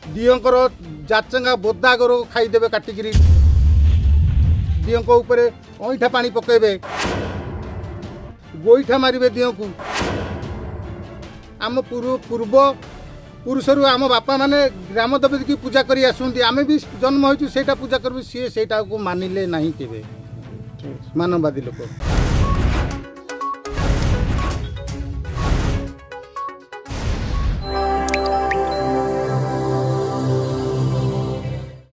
दियंकर जाचंगा बोदा गोर खाईदेवे काटिकी दियंक उपरे अईठा पानी पकेबे गोईठा मारे दियों को आम पूर्व पुरुषरू आम बापा माने ग्राम देवी की पूजा करी आसुंती आमे भी जन्म होइछु सेटा पूजा करबी सी सेटा को मानिले नहीं केबे मानववादी लोक।